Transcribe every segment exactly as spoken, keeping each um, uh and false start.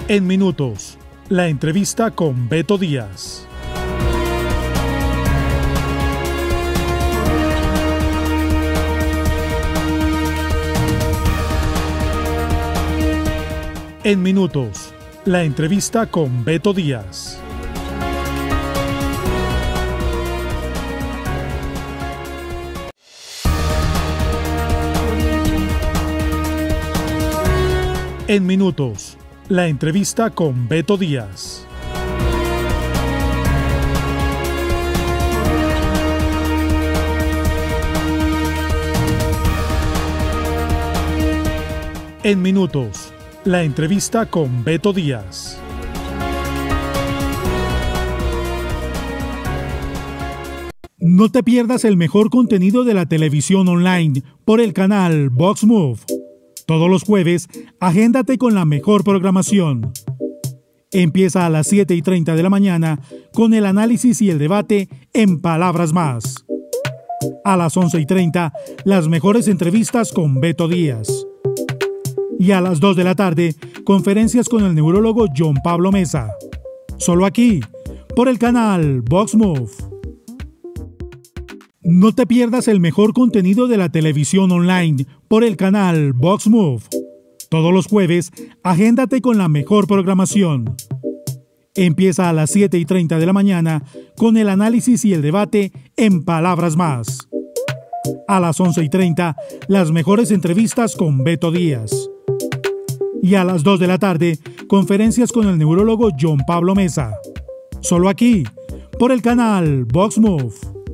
En minutos, la entrevista con Beto Díaz. En minutos, la entrevista con Beto Díaz. En minutos, la entrevista con Beto Díaz. En minutos, la entrevista con Beto Díaz. No te pierdas el mejor contenido de la televisión online por el canal VoxMove. Todos los jueves, agéndate con la mejor programación. Empieza a las siete y treinta de la mañana con el análisis y el debate en Palabras Más. A las once y treinta, las mejores entrevistas con Beto Díaz. Y a las dos de la tarde, conferencias con el neurólogo John Pablo Mesa. Solo aquí, por el canal VoxMove. No te pierdas el mejor contenido de la televisión online por el canal VoxMove. Todos los jueves, agéndate con la mejor programación. Empieza a las siete y treinta de la mañana con el análisis y el debate en Palabras Más. A las once y treinta, las mejores entrevistas con Beto Díaz. Y a las dos de la tarde, conferencias con el neurólogo John Pablo Mesa. Solo aquí, por el canal VoxMove.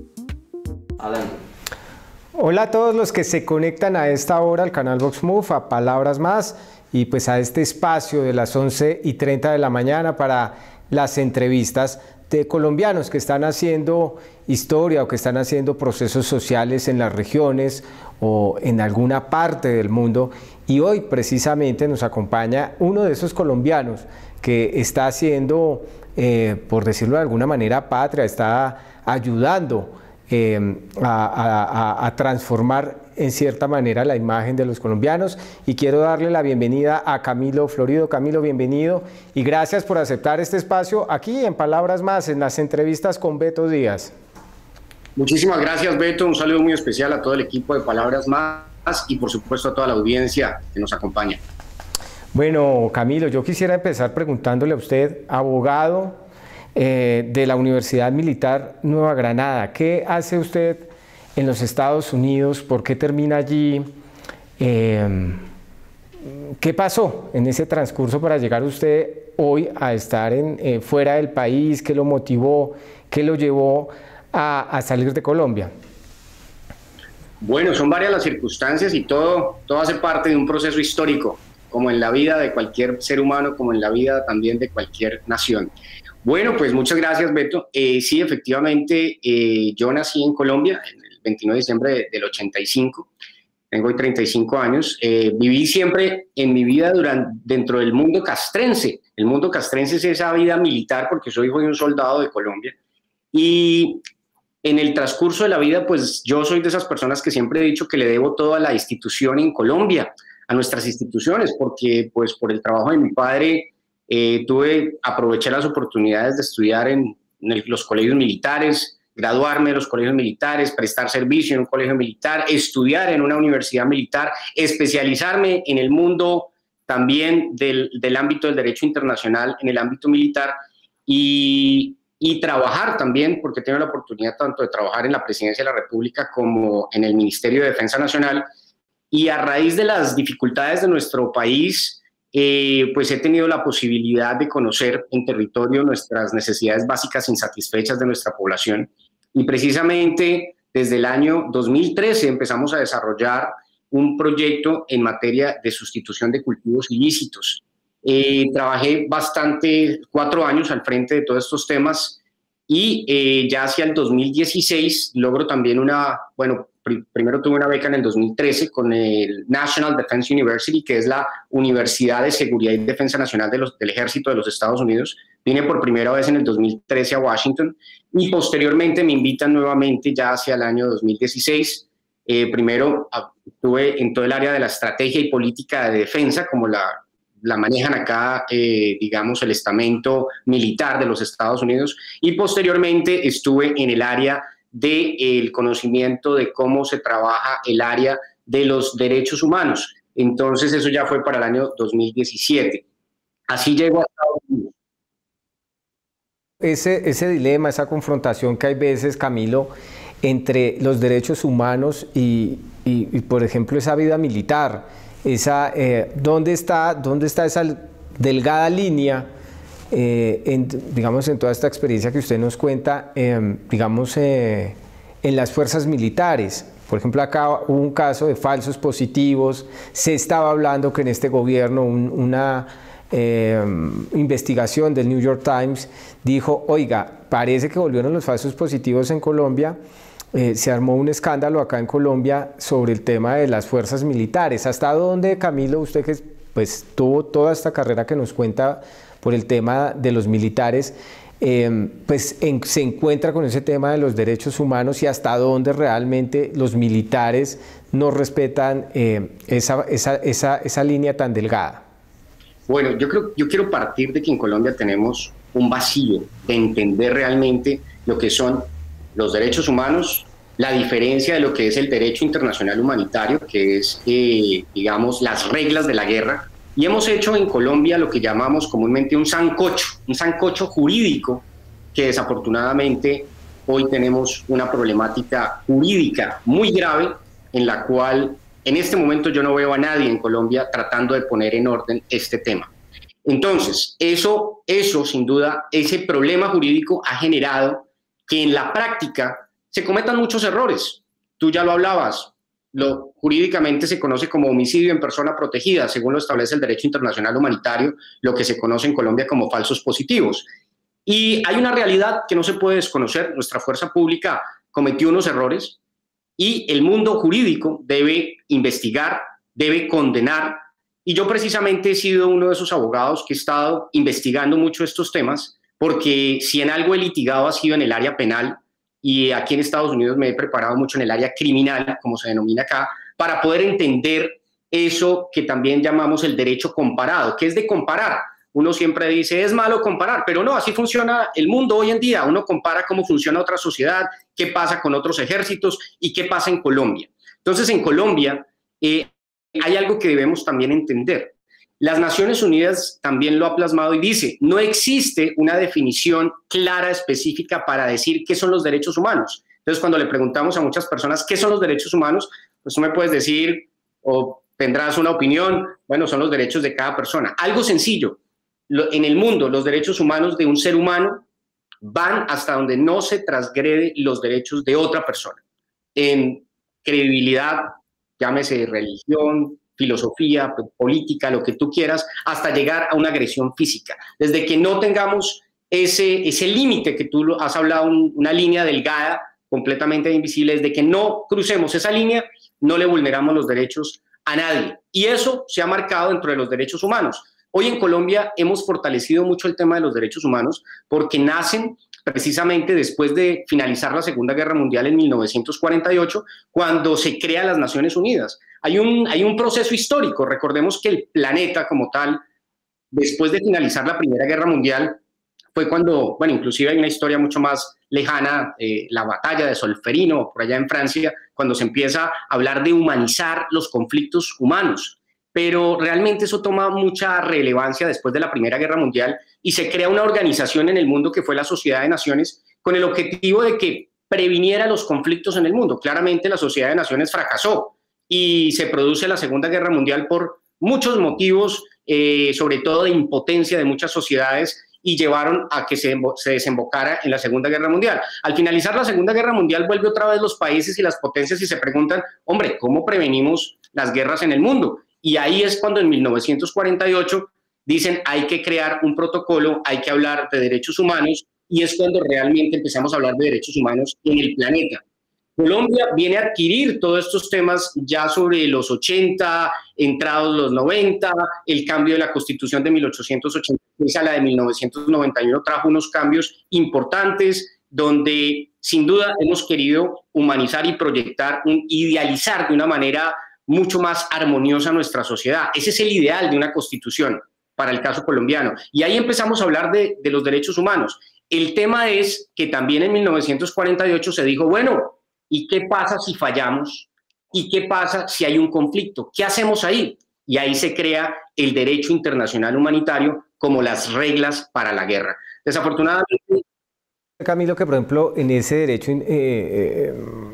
Hola a todos los que se conectan a esta hora al canal VoxMove, a Palabras Más y pues a este espacio de las once y treinta de la mañana para las entrevistas de colombianos que están haciendo historia o que están haciendo procesos sociales en las regiones o en alguna parte del mundo. Y hoy precisamente nos acompaña uno de esos colombianos que está haciendo, eh, por decirlo de alguna manera, patria, está ayudando Eh, a, a, a transformar en cierta manera la imagen de los colombianos, y quiero darle la bienvenida a Camilo Florido. Camilo, bienvenido y gracias por aceptar este espacio aquí en Palabras Más, en las entrevistas con Beto Díaz. Muchísimas gracias, Beto, un saludo muy especial a todo el equipo de Palabras Más y por supuesto a toda la audiencia que nos acompaña. Bueno, Camilo, yo quisiera empezar preguntándole a usted, abogado Eh, de la Universidad Militar Nueva Granada. ¿Qué hace usted en los Estados Unidos? ¿Por qué termina allí? Eh, ¿Qué pasó en ese transcurso para llegar usted hoy a estar en, eh, fuera del país? ¿Qué lo motivó? ¿Qué lo llevó a, a salir de Colombia? Bueno, son varias las circunstancias y todo, todo hace parte de un proceso histórico, como en la vida de cualquier ser humano, como en la vida también de cualquier nación. Bueno, pues muchas gracias, Beto. Eh, sí, efectivamente, eh, yo nací en Colombia el veintinueve de diciembre de, del ochenta y cinco, tengo hoy treinta y cinco años. Eh, viví siempre en mi vida durante, dentro del mundo castrense. El mundo castrense es esa vida militar, porque soy hijo de un soldado de Colombia. Y en el transcurso de la vida, pues yo soy de esas personas que siempre he dicho que le debo todo a la institución en Colombia, a nuestras instituciones, porque pues por el trabajo de mi padre, Eh, tuve, aproveché las oportunidades de estudiar en, en el, los colegios militares, graduarme de los colegios militares, prestar servicio en un colegio militar, estudiar en una universidad militar, especializarme en el mundo también del, del ámbito del derecho internacional, en el ámbito militar, y, y trabajar también, porque tengo la oportunidad tanto de trabajar en la Presidencia de la República como en el Ministerio de Defensa Nacional. Y a raíz de las dificultades de nuestro país, Eh, pues he tenido la posibilidad de conocer en territorio nuestras necesidades básicas insatisfechas de nuestra población, y precisamente desde el año dos mil trece empezamos a desarrollar un proyecto en materia de sustitución de cultivos ilícitos. Eh, trabajé bastante, cuatro años al frente de todos estos temas, y eh, ya hacia el dos mil dieciséis logro también una, bueno, pr primero tuve una beca en el dos mil trece con el National Defense University, que es la Universidad de Seguridad y Defensa Nacional de los, del Ejército de los Estados Unidos. Vine por primera vez en el dos mil trece a Washington, y posteriormente me invitan nuevamente ya hacia el año dos mil dieciséis. Eh, primero estuve en todo el área de la estrategia y política de defensa como la la manejan acá, eh, digamos, el estamento militar de los Estados Unidos, y posteriormente estuve en el área del conocimiento de cómo se trabaja el área de los derechos humanos. Entonces eso ya fue para el año dos mil diecisiete. Así llegó a Estados Unidos. Ese, ese dilema, esa confrontación que hay veces, Camilo, entre los derechos humanos y, y, y por ejemplo, esa vida militar, esa, eh, ¿dónde está, dónde está esa delgada línea, eh, en, digamos, en toda esta experiencia que usted nos cuenta, eh, digamos, eh, en las fuerzas militares? Por ejemplo, acá hubo un caso de falsos positivos, se estaba hablando que en este gobierno un, una eh, investigación del New York Times dijo, oiga, parece que volvieron los falsos positivos en Colombia. Eh, se armó un escándalo acá en Colombia sobre el tema de las fuerzas militares. ¿Hasta dónde, Camilo, usted que pues, tuvo toda esta carrera que nos cuenta por el tema de los militares, eh, pues en, se encuentra con ese tema de los derechos humanos y hasta dónde realmente los militares no respetan eh, esa, esa, esa, esa línea tan delgada? Bueno, yo creo, yo quiero partir de que en Colombia tenemos un vacío de entender realmente lo que son los derechos humanos, la diferencia de lo que es el derecho internacional humanitario, que es, eh, digamos, las reglas de la guerra. Y hemos hecho en Colombia lo que llamamos comúnmente un sancocho, un sancocho jurídico, que desafortunadamente hoy tenemos una problemática jurídica muy grave, en la cual en este momento yo no veo a nadie en Colombia tratando de poner en orden este tema. Entonces, eso, eso sin duda, ese problema jurídico ha generado que en la práctica se cometan muchos errores. Tú ya lo hablabas, lo jurídicamente se conoce como homicidio en persona protegida, según lo establece el derecho internacional humanitario, lo que se conoce en Colombia como falsos positivos. Y hay una realidad que no se puede desconocer: nuestra fuerza pública cometió unos errores y el mundo jurídico debe investigar, debe condenar. Y yo precisamente he sido uno de esos abogados que he estado investigando mucho estos temas, porque si en algo he litigado ha sido en el área penal, y aquí en Estados Unidos me he preparado mucho en el área criminal, como se denomina acá, para poder entender eso que también llamamos el derecho comparado. ¿Qué es de comparar? Uno siempre dice, es malo comparar, pero no, así funciona el mundo hoy en día. Uno compara cómo funciona otra sociedad, qué pasa con otros ejércitos y qué pasa en Colombia. Entonces, en Colombia eh, hay algo que debemos también entender. Las Naciones Unidas también lo ha plasmado y dice, no existe una definición clara, específica para decir qué son los derechos humanos. Entonces, cuando le preguntamos a muchas personas qué son los derechos humanos, pues tú me puedes decir o tendrás una opinión, bueno, son los derechos de cada persona. Algo sencillo, en el mundo los derechos humanos de un ser humano van hasta donde no se transgrede los derechos de otra persona. En credibilidad, llámese religión, filosofía, política, lo que tú quieras, hasta llegar a una agresión física. Desde que no tengamos ese, ese límite que tú has hablado, un, una línea delgada, completamente invisible, desde que no crucemos esa línea, no le vulneramos los derechos a nadie. Y eso se ha marcado dentro de los derechos humanos. Hoy en Colombia hemos fortalecido mucho el tema de los derechos humanos porque nacen precisamente después de finalizar la Segunda Guerra Mundial en mil novecientos cuarenta y ocho, cuando se crean las Naciones Unidas. Hay un, hay un proceso histórico. Recordemos que el planeta como tal, después de finalizar la Primera Guerra Mundial, fue cuando, bueno, inclusive hay una historia mucho más lejana, eh, la batalla de Solferino, por allá en Francia, cuando se empieza a hablar de humanizar los conflictos humanos. Pero realmente eso toma mucha relevancia después de la Primera Guerra Mundial y se crea una organización en el mundo que fue la Sociedad de Naciones con el objetivo de que previniera los conflictos en el mundo. Claramente la Sociedad de Naciones fracasó y se produce la Segunda Guerra Mundial por muchos motivos, eh, sobre todo de impotencia de muchas sociedades, y llevaron a que se, se desembocara en la Segunda Guerra Mundial. Al finalizar la Segunda Guerra Mundial, vuelve otra vez los países y las potencias y se preguntan, hombre, ¿cómo prevenimos las guerras en el mundo? Y ahí es cuando en mil novecientos cuarenta y ocho dicen, hay que crear un protocolo, hay que hablar de derechos humanos, y es cuando realmente empezamos a hablar de derechos humanos en el planeta. Colombia viene a adquirir todos estos temas ya sobre los ochenta, entrados los noventa, el cambio de la Constitución de mil ochocientos ochenta y seis a la de mil novecientos noventa y uno trajo unos cambios importantes donde sin duda hemos querido humanizar y proyectar, un, idealizar de una manera mucho más armoniosa nuestra sociedad. Ese es el ideal de una Constitución. para el caso colombiano. Y ahí empezamos a hablar de, de los derechos humanos. El tema es que también en mil novecientos cuarenta y ocho se dijo, bueno, ¿y qué pasa si fallamos? ¿Y qué pasa si hay un conflicto? ¿Qué hacemos ahí? Y ahí se crea el derecho internacional humanitario como las reglas para la guerra. Desafortunadamente... Camilo, que por ejemplo en ese derecho eh, eh,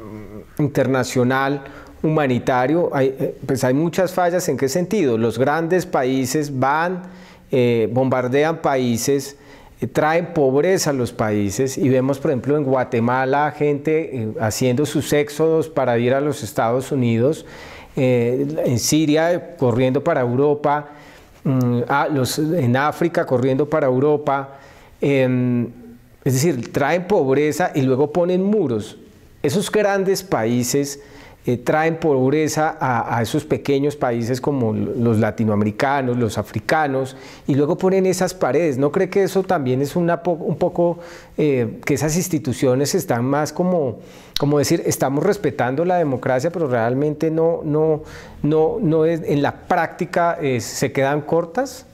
internacional humanitario hay, pues hay muchas fallas. ¿En qué sentido? Los grandes países van, eh, bombardean países, eh, traen pobreza a los países, y vemos por ejemplo en Guatemala gente eh, haciendo sus éxodos para ir a los Estados Unidos, eh, en Siria corriendo para Europa, mm, ah, los, en África corriendo para Europa, eh, es decir, traen pobreza y luego ponen muros. Esos grandes países eh, traen pobreza a, a esos pequeños países como los latinoamericanos, los africanos, y luego ponen esas paredes. ¿No cree que eso también es una po un poco, eh, que esas instituciones están más como, como decir, estamos respetando la democracia, pero realmente no, no, no, no es, en la práctica eh, se quedan cortas?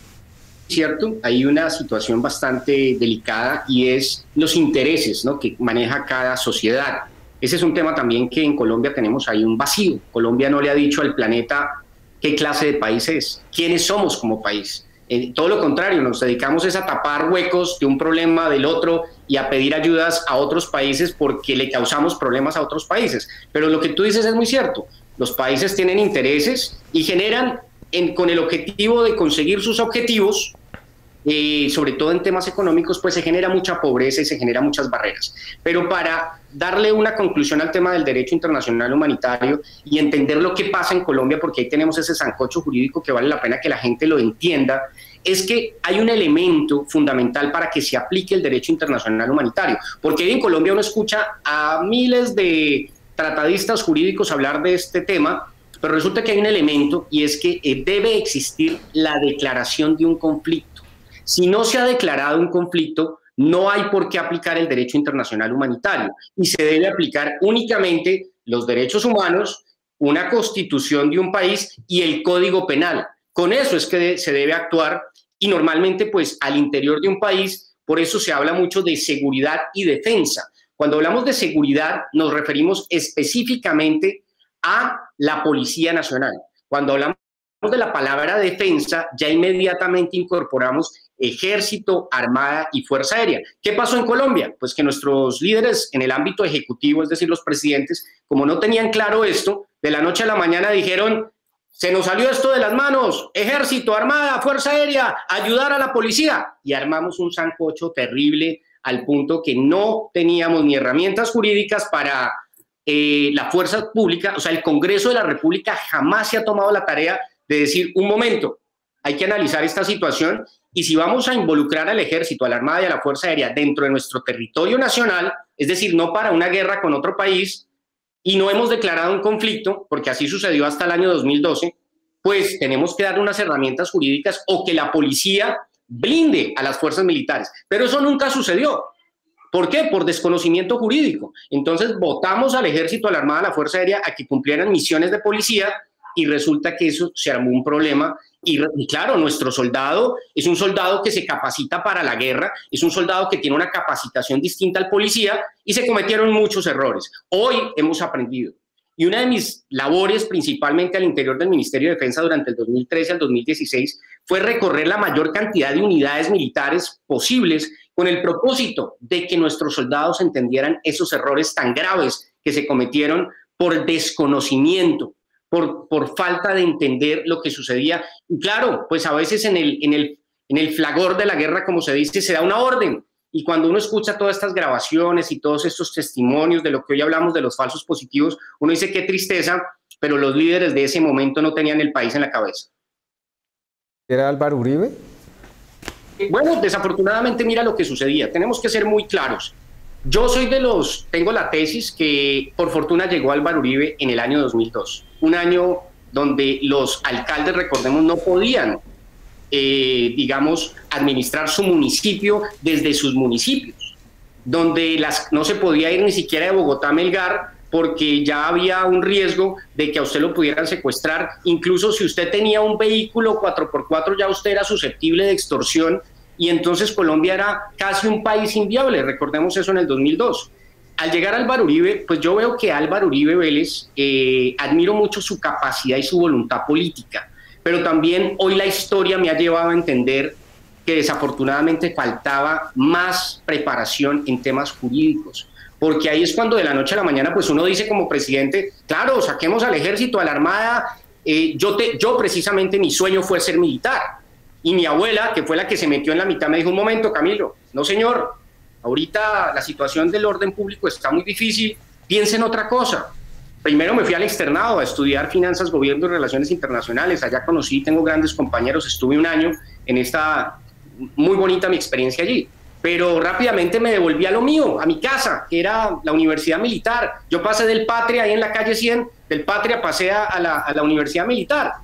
Cierto, hay una situación bastante delicada y es los intereses, ¿no?, que maneja cada sociedad. Ese es un tema también que en Colombia tenemos ahí un vacío. Colombia no le ha dicho al planeta qué clase de país es, quiénes somos como país. Eh, todo lo contrario, nos dedicamos es a tapar huecos de un problema del otro y a pedir ayudas a otros países porque le causamos problemas a otros países. Pero lo que tú dices es muy cierto. Los países tienen intereses y generan, en, con el objetivo de conseguir sus objetivos, Eh, sobre todo en temas económicos, pues se genera mucha pobreza y se generan muchas barreras. Pero para darle una conclusión al tema del derecho internacional humanitario y entender lo que pasa en Colombia, porque ahí tenemos ese sancocho jurídico que vale la pena que la gente lo entienda, es que hay un elemento fundamental para que se aplique el derecho internacional humanitario, porque hoy en Colombia uno escucha a miles de tratadistas jurídicos hablar de este tema, pero resulta que hay un elemento, y es que eh, debe existir la declaración de un conflicto. Si no se ha declarado un conflicto, no hay por qué aplicar el derecho internacional humanitario y se debe aplicar únicamente los derechos humanos, una constitución de un país y el código penal. Con eso es que se debe actuar y normalmente pues al interior de un país, por eso se habla mucho de seguridad y defensa. Cuando hablamos de seguridad nos referimos específicamente a la Policía Nacional. Cuando hablamos de la palabra defensa, ya inmediatamente incorporamos Ejército, Armada y Fuerza Aérea. ¿Qué pasó en Colombia? Pues que nuestros líderes en el ámbito ejecutivo, es decir, los presidentes, como no tenían claro esto, de la noche a la mañana dijeron, se nos salió esto de las manos, Ejército, Armada, Fuerza Aérea, ayudar a la policía. Y armamos un sancocho terrible al punto que no teníamos ni herramientas jurídicas para eh, la fuerza pública. O sea, el Congreso de la República jamás se ha tomado la tarea de decir, un momento, hay que analizar esta situación y si vamos a involucrar al Ejército, a la Armada y a la Fuerza Aérea dentro de nuestro territorio nacional, es decir, no para una guerra con otro país, y no hemos declarado un conflicto, porque así sucedió hasta el año dos mil doce, pues tenemos que darle unas herramientas jurídicas o que la policía blinde a las fuerzas militares. Pero eso nunca sucedió. ¿Por qué? Por desconocimiento jurídico. Entonces votamos al Ejército, a la Armada, a la Fuerza Aérea a que cumplieran misiones de policía y resulta que eso se armó un problema. Y, y claro, nuestro soldado es un soldado que se capacita para la guerra, es un soldado que tiene una capacitación distinta al policía y se cometieron muchos errores. Hoy hemos aprendido. Y una de mis labores, principalmente al interior del Ministerio de Defensa durante el dos mil trece al dos mil dieciséis, fue recorrer la mayor cantidad de unidades militares posibles con el propósito de que nuestros soldados entendieran esos errores tan graves que se cometieron por desconocimiento, Por, por falta de entender lo que sucedía. Y claro, pues a veces en el, en, el, en el flagor de la guerra, como se dice, se da una orden. Y cuando uno escucha todas estas grabaciones y todos estos testimonios de lo que hoy hablamos de los falsos positivos, uno dice qué tristeza, pero los líderes de ese momento no tenían el país en la cabeza. ¿Era Álvaro Uribe? Bueno, desafortunadamente mira lo que sucedía. Tenemos que ser muy claros. Yo soy de los, tengo la tesis que por fortuna llegó Álvaro Uribe en el año dos mil dos, un año donde los alcaldes, recordemos, no podían, eh, digamos, administrar su municipio desde sus municipios, donde las, no se podía ir ni siquiera de Bogotá a Melgar porque ya había un riesgo de que a usted lo pudieran secuestrar. Incluso si usted tenía un vehículo cuatro por cuatro, ya usted era susceptible de extorsión, y entonces Colombia era casi un país inviable. Recordemos eso en el dos mil dos. Al llegar Álvaro Uribe, pues yo veo que Álvaro Uribe Vélez, eh, admiro mucho su capacidad y su voluntad política, pero también hoy la historia me ha llevado a entender que desafortunadamente faltaba más preparación en temas jurídicos, porque ahí es cuando de la noche a la mañana pues uno dice como presidente, claro, saquemos al ejército, a la armada, eh, yo, te, yo precisamente mi sueño fue ser militar, y mi abuela, que fue la que se metió en la mitad, me dijo, un momento Camilo, no señor, ahorita la situación del orden público está muy difícil, piense en otra cosa. Primero me fui al externado a estudiar finanzas, gobierno y relaciones internacionales, allá conocí, tengo grandes compañeros, estuve un año en esta, muy bonita mi experiencia allí, pero rápidamente me devolví a lo mío, a mi casa, que era la Universidad Militar. Yo pasé del Patria, ahí en la calle cien, del Patria pasé a la, a la Universidad Militar,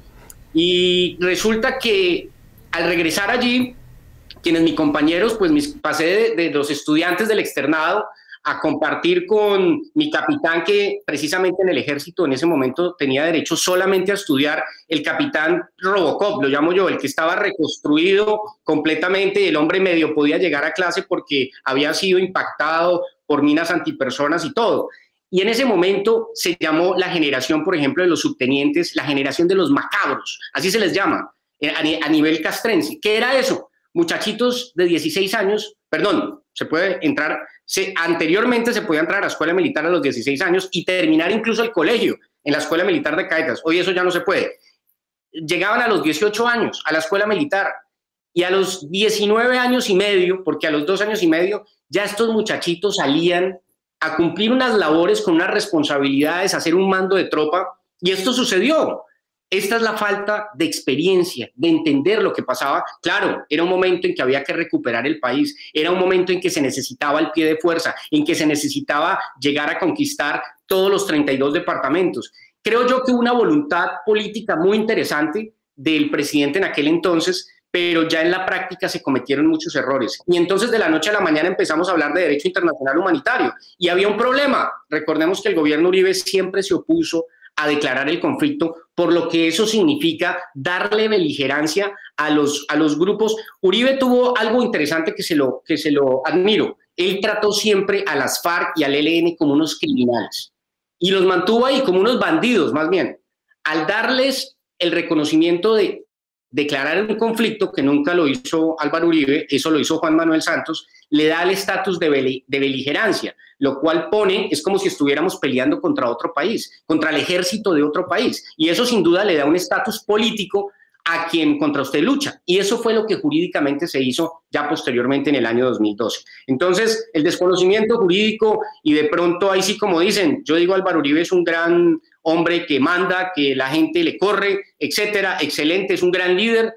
y resulta que al regresar allí, quienes mis compañeros, pues mis, pasé de, de los estudiantes del externado a compartir con mi capitán, que precisamente en el ejército en ese momento tenía derecho solamente a estudiar, el capitán Robocop, lo llamo yo, el que estaba reconstruido completamente, y el hombre medio podía llegar a clase porque había sido impactado por minas antipersonas y todo. Y en ese momento se llamó la generación, por ejemplo, de los subtenientes, la generación de los macabros, así se les llama, a nivel castrense. ¿Qué era eso? Muchachitos de dieciséis años, perdón, se puede entrar, se, anteriormente se podía entrar a la escuela militar a los dieciséis años y terminar incluso el colegio en la escuela militar de cadetes. Hoy eso ya no se puede. Llegaban a los dieciocho años a la escuela militar, y a los diecinueve años y medio, porque a los dos años y medio ya estos muchachitos salían a cumplir unas labores con unas responsabilidades, a hacer un mando de tropa, y esto sucedió. Esta es la falta de experiencia, de entender lo que pasaba. Claro, era un momento en que había que recuperar el país, era un momento en que se necesitaba el pie de fuerza, en que se necesitaba llegar a conquistar todos los treinta y dos departamentos. Creo yo que hubo una voluntad política muy interesante del presidente en aquel entonces, pero ya en la práctica se cometieron muchos errores. Y entonces de la noche a la mañana empezamos a hablar de derecho internacional humanitario, y había un problema. Recordemos que el gobierno Uribe siempre se opuso a declarar el conflicto, por lo que eso significa darle beligerancia a los, a los grupos. Uribe tuvo algo interesante que se, lo, que se lo admiro. Él trató siempre a las FARC y al E L N como unos criminales, y los mantuvo ahí como unos bandidos, más bien. Al darles el reconocimiento de declarar un conflicto, que nunca lo hizo Álvaro Uribe, eso lo hizo Juan Manuel Santos, le da el estatus de, bel de beligerancia, lo cual pone, es como si estuviéramos peleando contra otro país, contra el ejército de otro país, y eso sin duda le da un estatus político a quien contra usted lucha, y eso fue lo que jurídicamente se hizo ya posteriormente en el año dos mil doce. Entonces, el desconocimiento jurídico, y de pronto ahí sí, como dicen, yo digo Álvaro Uribe es un gran hombre que manda, que la gente le corre, etcétera, excelente, es un gran líder,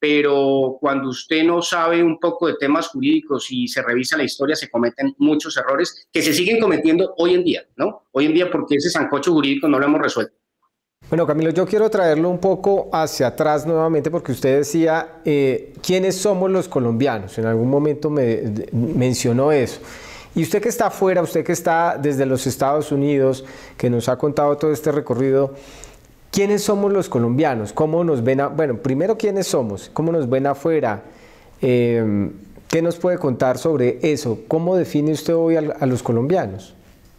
pero cuando usted no sabe un poco de temas jurídicos y se revisa la historia, se cometen muchos errores que se siguen cometiendo hoy en día, ¿no? Hoy en día, porque ese sancocho jurídico no lo hemos resuelto. Bueno, Camilo, yo quiero traerlo un poco hacia atrás nuevamente, porque usted decía, eh, ¿quiénes somos los colombianos? En algún momento me de, mencionó eso. Y usted que está afuera, usted que está desde los Estados Unidos, que nos ha contado todo este recorrido, ¿quiénes somos los colombianos? ¿Cómo nos ven? A, bueno, primero, ¿quiénes somos? ¿Cómo nos ven afuera? Eh, ¿Qué nos puede contar sobre eso? ¿Cómo define usted hoy a, a los colombianos?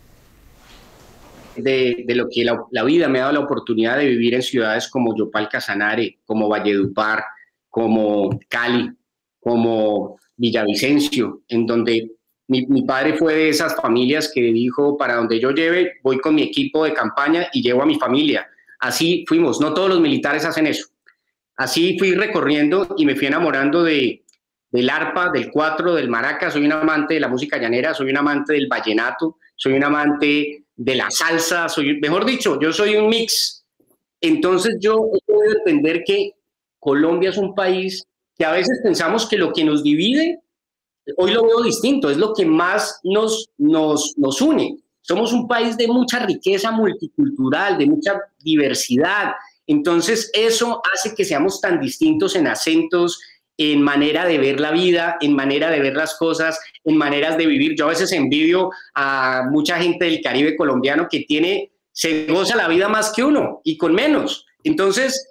De, de lo que la, la vida me ha dado la oportunidad de vivir en ciudades como Yopal Casanare, como Valledupar, como Cali, como Villavicencio, en donde mi, mi padre fue de esas familias que dijo, para donde yo lleve, voy con mi equipo de campaña y llevo a mi familia. Así fuimos, no todos los militares hacen eso. Así fui recorriendo y me fui enamorando de, del arpa, del cuatro, del maraca. Soy un amante de la música llanera, soy un amante del vallenato, soy un amante de la salsa, soy, mejor dicho, yo soy un mix. Entonces yo he podido entender que Colombia es un país que a veces pensamos que lo que nos divide, hoy lo veo distinto, es lo que más nos, nos, nos une. Somos un país de mucha riqueza multicultural, de mucha diversidad. Entonces eso hace que seamos tan distintos en acentos, en manera de ver la vida, en manera de ver las cosas, en maneras de vivir. Yo a veces envidio a mucha gente del Caribe colombiano que tiene, se goza la vida más que uno y con menos. Entonces...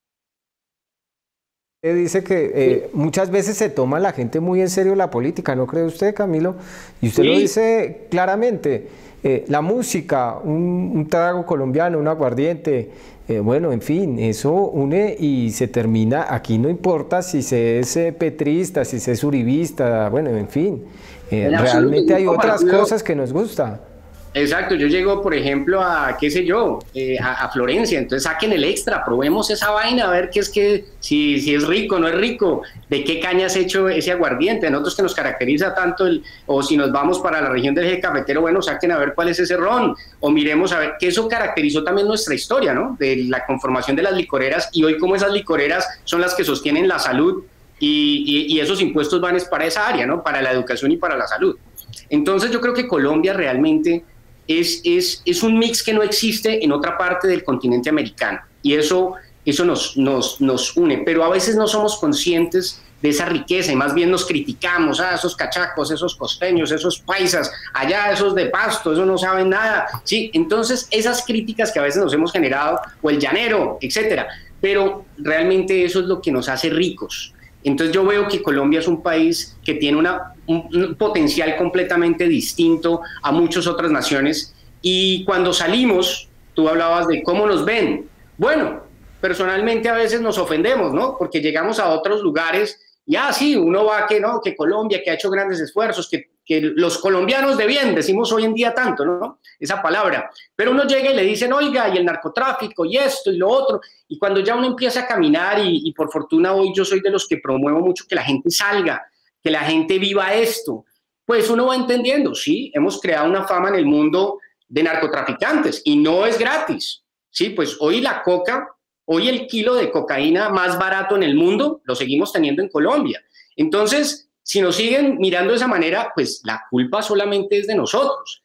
Dice que eh, muchas veces se toma la gente muy en serio la política, ¿no cree usted, Camilo? Y usted sí. Lo dice claramente, eh, la música, un, un trago colombiano, un aguardiente, eh, bueno, en fin, eso une y se termina, aquí no importa si se es eh, petrista, si se es uribista, bueno, en fin, eh, realmente hay otras cosas que nos gustan. Exacto, yo llego, por ejemplo, a, qué sé yo, eh, a, a Florencia, entonces saquen el extra, probemos esa vaina, a ver qué es que, si, si es rico o no es rico, de qué caña has hecho ese aguardiente, a nosotros que nos caracteriza tanto, el, o si nos vamos para la región del eje cafetero, bueno, saquen a ver cuál es ese ron, o miremos a ver, que eso caracterizó también nuestra historia, ¿no? De la conformación de las licoreras, y hoy como esas licoreras son las que sostienen la salud, y, y, y esos impuestos van es para esa área, ¿no? Para la educación y para la salud. Entonces yo creo que Colombia realmente... Es, es, es un mix que no existe en otra parte del continente americano y eso, eso nos, nos, nos une, pero a veces no somos conscientes de esa riqueza y más bien nos criticamos, ah, esos cachacos, esos costeños, esos paisas, allá esos de Pasto, esos no saben nada, sí, entonces esas críticas que a veces nos hemos generado, o el llanero, etcétera, pero realmente eso es lo que nos hace ricos. Entonces yo veo que Colombia es un país que tiene una, un, un potencial completamente distinto a muchas otras naciones y cuando salimos, tú hablabas de cómo nos ven. Bueno, personalmente a veces nos ofendemos, ¿no? Porque llegamos a otros lugares y ah, sí, uno va que no, que Colombia, que ha hecho grandes esfuerzos, que, que los colombianos de bien, decimos hoy en día tanto, ¿no? Esa palabra. Pero uno llega y le dicen, oiga, y el narcotráfico, y esto, y lo otro. Y cuando ya uno empieza a caminar, y, y por fortuna hoy yo soy de los que promuevo mucho que la gente salga, que la gente viva esto, pues uno va entendiendo, sí, hemos creado una fama en el mundo de narcotraficantes, y no es gratis, sí, pues hoy la coca, hoy el kilo de cocaína más barato en el mundo lo seguimos teniendo en Colombia. Entonces, si nos siguen mirando de esa manera, pues la culpa solamente es de nosotros.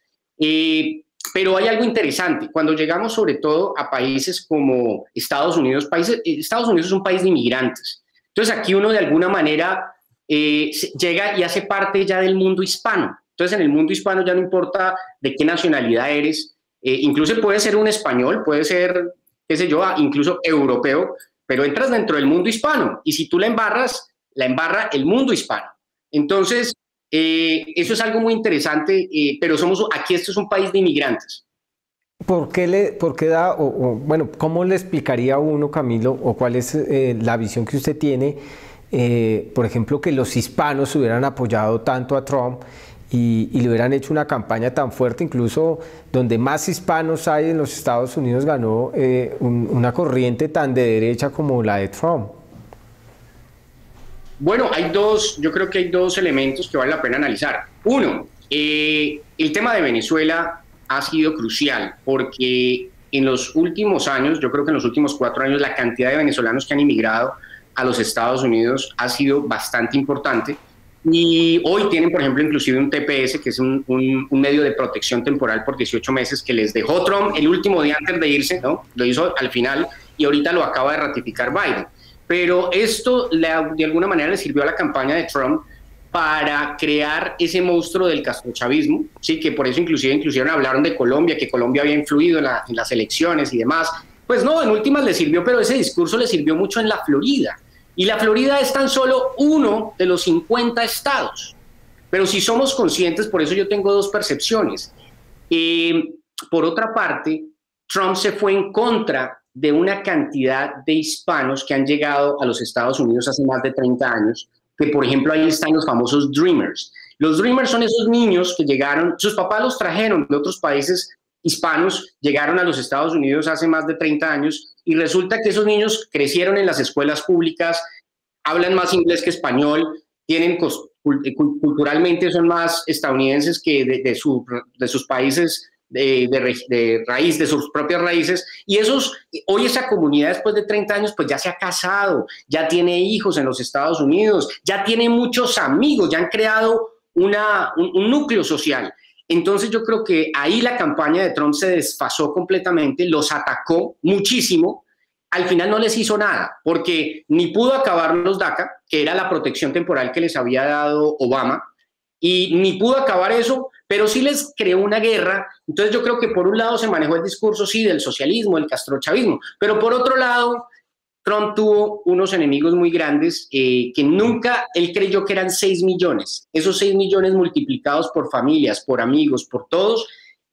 Eh, pero hay algo interesante, cuando llegamos sobre todo a países como Estados Unidos, países, Estados Unidos es un país de inmigrantes, entonces aquí uno de alguna manera eh, llega y hace parte ya del mundo hispano, entonces en el mundo hispano ya no importa de qué nacionalidad eres, eh, incluso puede ser un español, puede ser, qué sé yo, incluso europeo, pero entras dentro del mundo hispano y si tú la embarras, la embarra el mundo hispano. Entonces, eh, eso es algo muy interesante, eh, pero somos, aquí esto es un país de inmigrantes. ¿Por qué, le, por qué da, o, o, bueno, cómo le explicaría a uno, Camilo, o cuál es eh, la visión que usted tiene, eh, por ejemplo, que los hispanos hubieran apoyado tanto a Trump y, y le hubieran hecho una campaña tan fuerte, incluso donde más hispanos hay en los Estados Unidos, ganó eh, un, una corriente tan de derecha como la de Trump? Bueno, hay dos, yo creo que hay dos elementos que vale la pena analizar. Uno, eh, el tema de Venezuela ha sido crucial porque en los últimos años, yo creo que en los últimos cuatro años, la cantidad de venezolanos que han inmigrado a los Estados Unidos ha sido bastante importante y hoy tienen, por ejemplo, inclusive un T P S, que es un, un, un medio de protección temporal por dieciocho meses que les dejó Trump el último día antes de irse, ¿no? Lo hizo al final y ahorita lo acaba de ratificar Biden. Pero esto le, de alguna manera le sirvió a la campaña de Trump para crear ese monstruo del castrochavismo, ¿sí? Que por eso inclusive, inclusive hablaron de Colombia, que Colombia había influido en, la, en las elecciones y demás. Pues no, en últimas le sirvió, pero ese discurso le sirvió mucho en la Florida. Y la Florida es tan solo uno de los cincuenta estados. Pero si somos conscientes, por eso yo tengo dos percepciones. Eh, por otra parte, Trump se fue en contra de una cantidad de hispanos que han llegado a los Estados Unidos hace más de treinta años, que por ejemplo ahí están los famosos Dreamers. Los Dreamers son esos niños que llegaron, sus papás los trajeron de otros países hispanos, llegaron a los Estados Unidos hace más de treinta años y resulta que esos niños crecieron en las escuelas públicas, hablan más inglés que español, tienen culturalmente son más estadounidenses que de, de, su, de sus países De, de, de raíz, de sus propias raíces, y esos, hoy esa comunidad después de treinta años pues ya se ha casado, ya tiene hijos en los Estados Unidos, ya tiene muchos amigos, ya han creado una, un, un núcleo social. Entonces yo creo que ahí la campaña de Trump se desfasó completamente, los atacó muchísimo, al final no les hizo nada, porque ni pudo acabar los DACA, que era la protección temporal que les había dado Obama, y ni pudo acabar eso, pero sí les creó una guerra. Entonces yo creo que por un lado se manejó el discurso, sí, del socialismo, del castrochavismo, pero por otro lado, Trump tuvo unos enemigos muy grandes eh, que nunca, él creyó que eran seis millones. Esos seis millones multiplicados por familias, por amigos, por todos,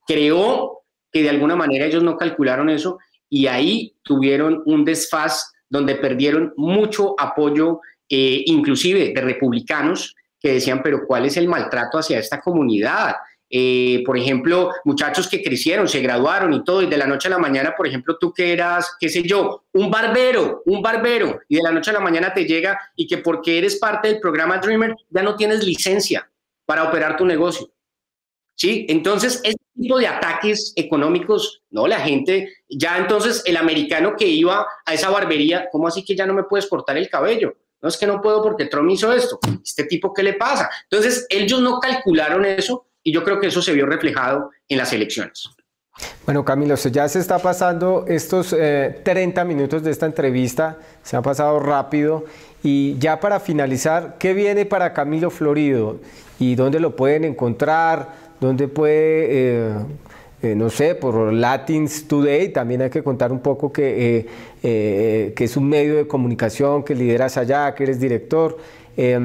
creó que de alguna manera ellos no calcularon eso, y ahí tuvieron un desfaz donde perdieron mucho apoyo, eh, inclusive de republicanos, que decían, pero ¿cuál es el maltrato hacia esta comunidad? Eh, por ejemplo, muchachos que crecieron, se graduaron y todo, y de la noche a la mañana, por ejemplo, tú que eras, qué sé yo, un barbero, un barbero, y de la noche a la mañana te llega y que porque eres parte del programa Dreamer ya no tienes licencia para operar tu negocio. ¿Sí? Entonces, este tipo de ataques económicos, no, la gente, ya entonces el americano que iba a esa barbería, ¿cómo así que ya no me puedes cortar el cabello? No, es que no puedo porque Trump hizo esto. ¿Este tipo qué le pasa? Entonces, ellos no calcularon eso y yo creo que eso se vio reflejado en las elecciones. Bueno, Camilo, ya se está pasando estos eh, treinta minutos de esta entrevista, se ha pasado rápido, y ya para finalizar, ¿qué viene para Camilo Florido? ¿Y dónde lo pueden encontrar? ¿Dónde puede, eh, eh, no sé, por Latins Today? También hay que contar un poco que, eh, eh, que es un medio de comunicación que lideras allá, que eres director. Eh,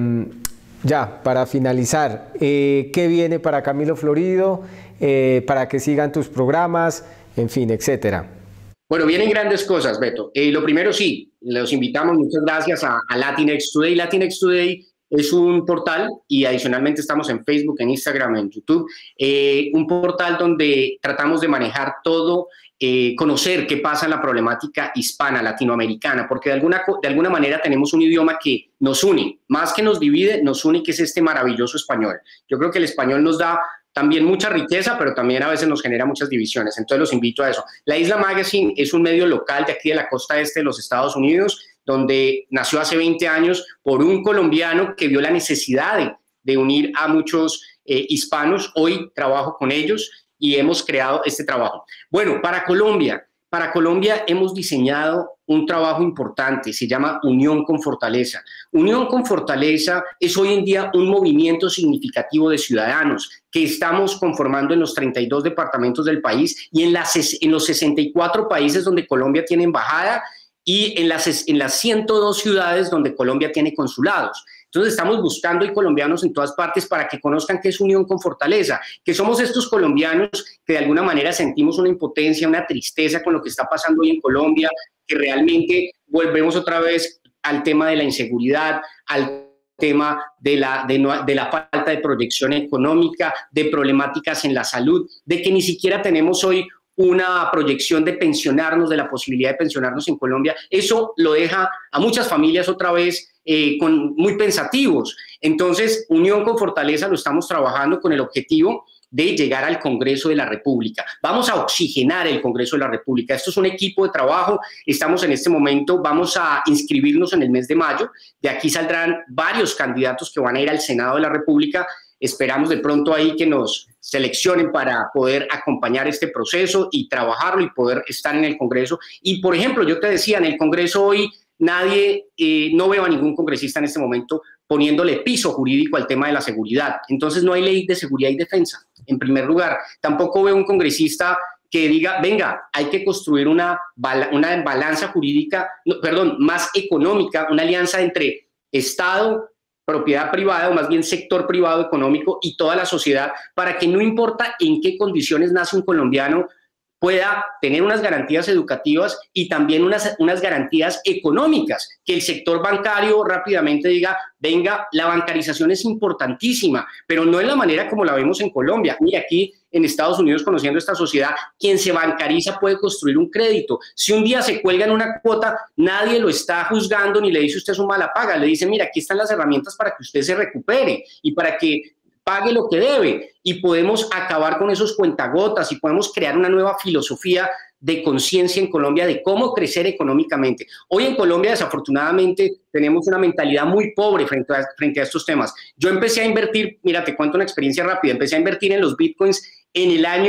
ya, para finalizar, eh, ¿qué viene para Camilo Florido? Eh, para que sigan tus programas, en fin, etcétera. Bueno, vienen grandes cosas, Beto. Eh, lo primero, sí, los invitamos, muchas gracias a, a Latinx Today. Latinx Today es un portal, y adicionalmente estamos en Facebook, en Instagram, en YouTube, eh, un portal donde tratamos de manejar todo, eh, conocer qué pasa en la problemática hispana, latinoamericana, porque de alguna, de alguna manera tenemos un idioma que nos une, más que nos divide, nos une, que es este maravilloso español. Yo creo que el español nos da también mucha riqueza, pero también a veces nos genera muchas divisiones, entonces los invito a eso. La Isla Magazine es un medio local de aquí de la costa este de los Estados Unidos, donde nació hace veinte años por un colombiano que vio la necesidad de, de unir a muchos eh, hispanos. Hoy trabajo con ellos y hemos creado este trabajo. Bueno, para Colombia, para Colombia hemos diseñado un trabajo importante, se llama Unión con Fortaleza. Unión con Fortaleza es hoy en día un movimiento significativo de ciudadanos que estamos conformando en los treinta y dos departamentos del país y en, las, en los sesenta y cuatro países donde Colombia tiene embajada, y en las, en las ciento dos ciudades donde Colombia tiene consulados. Entonces estamos buscando y colombianos en todas partes para que conozcan qué es Unión con Fortaleza, que somos estos colombianos que de alguna manera sentimos una impotencia, una tristeza con lo que está pasando hoy en Colombia, que realmente volvemos otra vez al tema de la inseguridad, al tema de la, de, no, de la falta de proyección económica, de problemáticas en la salud, de que ni siquiera tenemos hoy una proyección de pensionarnos, de la posibilidad de pensionarnos en Colombia. Eso lo deja a muchas familias otra vez eh, con, muy pensativos. Entonces, Unión con Fortaleza lo estamos trabajando con el objetivo de llegar al Congreso de la República. Vamos a oxigenar el Congreso de la República. Esto es un equipo de trabajo. Estamos en este momento, vamos a inscribirnos en el mes de mayo. De aquí saldrán varios candidatos que van a ir al Senado de la República. Esperamos de pronto ahí que nos seleccionen para poder acompañar este proceso y trabajarlo y poder estar en el Congreso. Y, por ejemplo, yo te decía, en el Congreso hoy nadie, eh, no veo a ningún congresista en este momento poniéndole piso jurídico al tema de la seguridad. Entonces no hay ley de seguridad y defensa, en primer lugar. Tampoco veo un congresista que diga, venga, hay que construir una, una balanza jurídica, no, perdón, más económica, una alianza entre Estado, propiedad privada, o más bien sector privado económico, y toda la sociedad, para que no importa en qué condiciones nace un colombiano, pueda tener unas garantías educativas y también unas, unas garantías económicas, que el sector bancario rápidamente diga, venga, la bancarización es importantísima, pero no en la manera como la vemos en Colombia. Mira, aquí en Estados Unidos, conociendo esta sociedad, quien se bancariza puede construir un crédito. Si un día se cuelga en una cuota, nadie lo está juzgando ni le dice usted es un mala paga, le dice, mira, aquí están las herramientas para que usted se recupere y para que pague lo que debe, y podemos acabar con esos cuentagotas y podemos crear una nueva filosofía de conciencia en Colombia de cómo crecer económicamente. Hoy en Colombia, desafortunadamente, tenemos una mentalidad muy pobre frente a, frente a estos temas. Yo empecé a invertir, mira, te cuento una experiencia rápida, empecé a invertir en los bitcoins en el año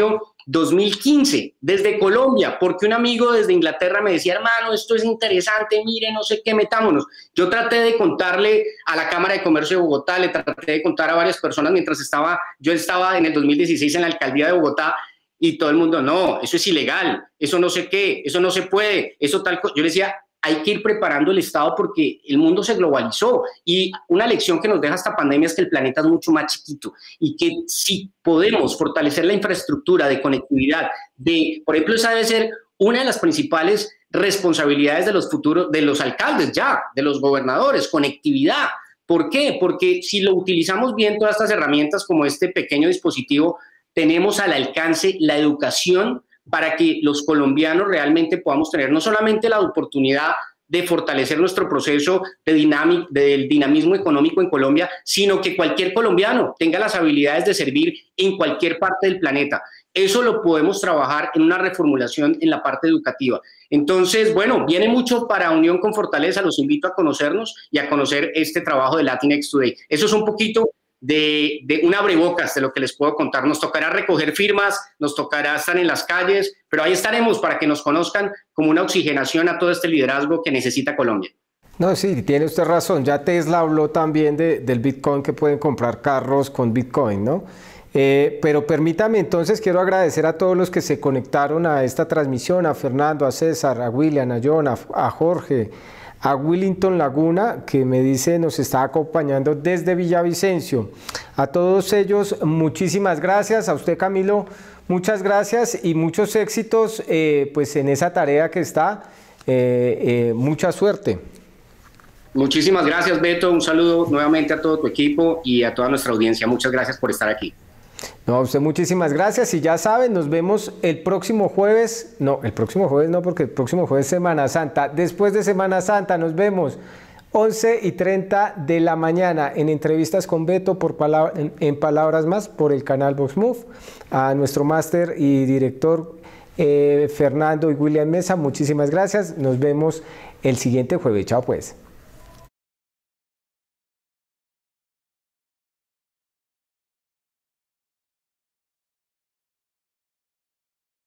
dos mil quince, desde Colombia, porque un amigo desde Inglaterra me decía, hermano, esto es interesante, mire, no sé qué, metámonos. Yo traté de contarle a la Cámara de Comercio de Bogotá, le traté de contar a varias personas mientras estaba, yo estaba en el dos mil dieciséis en la alcaldía de Bogotá, y todo el mundo, no, eso es ilegal, eso no sé qué, eso no se puede, eso tal cosa. Yo le decía, hay que ir preparando el Estado porque el mundo se globalizó y una lección que nos deja esta pandemia es que el planeta es mucho más chiquito y que si podemos fortalecer la infraestructura de conectividad, de, por ejemplo, esa debe ser una de las principales responsabilidades de los futuros, de los alcaldes ya, de los gobernadores, conectividad. ¿Por qué? Porque si lo utilizamos bien, todas estas herramientas como este pequeño dispositivo, tenemos al alcance la educación para que los colombianos realmente podamos tener no solamente la oportunidad de fortalecer nuestro proceso de dinámico, del dinamismo económico en Colombia, sino que cualquier colombiano tenga las habilidades de servir en cualquier parte del planeta. Eso lo podemos trabajar en una reformulación en la parte educativa. Entonces, bueno, viene mucho para Unión con Fortaleza, los invito a conocernos y a conocer este trabajo de Latinx Today. Eso es un poquito De, de un abrebocas de lo que les puedo contar. Nos tocará recoger firmas, nos tocará estar en las calles, pero ahí estaremos para que nos conozcan como una oxigenación a todo este liderazgo que necesita Colombia. No, sí, tiene usted razón. Ya Tesla habló también de, del Bitcoin, que pueden comprar carros con Bitcoin, ¿no? Eh, pero permítame entonces, quiero agradecer a todos los que se conectaron a esta transmisión, a Fernando, a César, a William, a John, a, a Jorge, a Willington Laguna, que me dice nos está acompañando desde Villavicencio. A todos ellos, muchísimas gracias. A usted, Camilo, muchas gracias y muchos éxitos eh, pues en esa tarea que está. Eh, eh, mucha suerte. Muchísimas gracias, Beto. Un saludo nuevamente a todo tu equipo y a toda nuestra audiencia. Muchas gracias por estar aquí. No, a usted muchísimas gracias y ya saben, nos vemos el próximo jueves, no, el próximo jueves no, porque el próximo jueves es Semana Santa, después de Semana Santa nos vemos once y treinta de la mañana en Entrevistas con Beto por palabra, en, en Palabras Más por el canal VoxMove, a nuestro máster y director eh, Fernando y William Mesa, muchísimas gracias, nos vemos el siguiente jueves, chao pues.